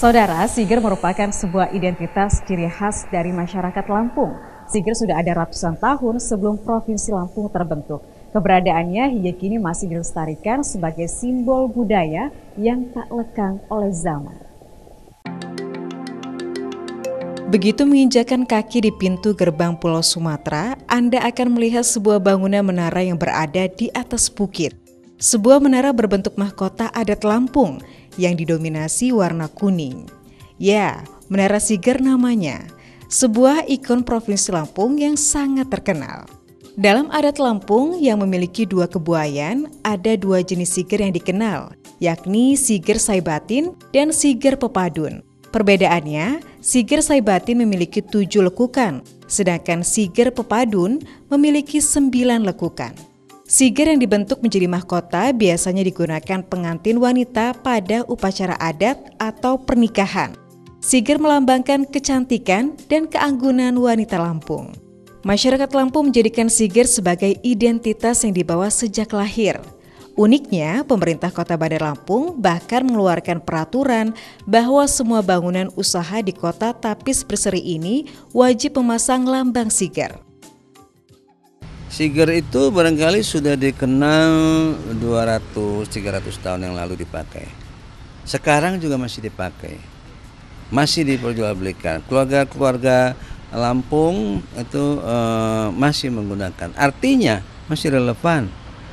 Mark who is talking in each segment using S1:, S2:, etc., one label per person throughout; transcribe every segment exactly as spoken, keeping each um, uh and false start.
S1: Saudara, Siger merupakan sebuah identitas ciri khas dari masyarakat Lampung. Siger sudah ada ratusan tahun sebelum Provinsi Lampung terbentuk. Keberadaannya hingga kini masih dilestarikan sebagai simbol budaya yang tak lekang oleh zaman. Begitu menginjakan kaki di pintu gerbang Pulau Sumatera, Anda akan melihat sebuah bangunan menara yang berada di atas bukit. Sebuah menara berbentuk mahkota adat Lampung yang didominasi warna kuning. Ya, Menara Siger namanya, sebuah ikon Provinsi Lampung yang sangat terkenal. Dalam adat Lampung yang memiliki dua kebuayan, ada dua jenis siger yang dikenal, yakni Siger Saibatin dan Siger Pepadun. Perbedaannya, Siger Saibatin memiliki tujuh lekukan, sedangkan Siger Pepadun memiliki sembilan lekukan. Siger yang dibentuk menjadi mahkota biasanya digunakan pengantin wanita pada upacara adat atau pernikahan. Siger melambangkan kecantikan dan keanggunan wanita Lampung. Masyarakat Lampung menjadikan Siger sebagai identitas yang dibawa sejak lahir. Uniknya, pemerintah Kota Bandar Lampung bahkan mengeluarkan peraturan bahwa semua bangunan usaha di Kota Tapis Berseri ini wajib memasang lambang Siger.
S2: Siger itu barangkali sudah dikenal dua ratus tiga ratus tahun yang lalu dipakai. Sekarang juga masih dipakai. Masih diperjualbelikan. Keluarga-keluarga Lampung itu uh, masih menggunakan. Artinya masih relevan.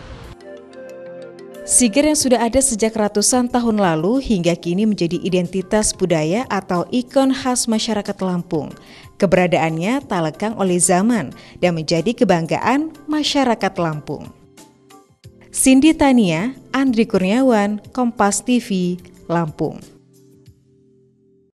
S1: Siger yang sudah ada sejak ratusan tahun lalu hingga kini menjadi identitas budaya atau ikon khas masyarakat Lampung. Keberadaannya tak lekang oleh zaman dan menjadi kebanggaan masyarakat Lampung. Cindy Tania, Andri Kurniawan, Kompas T V, Lampung.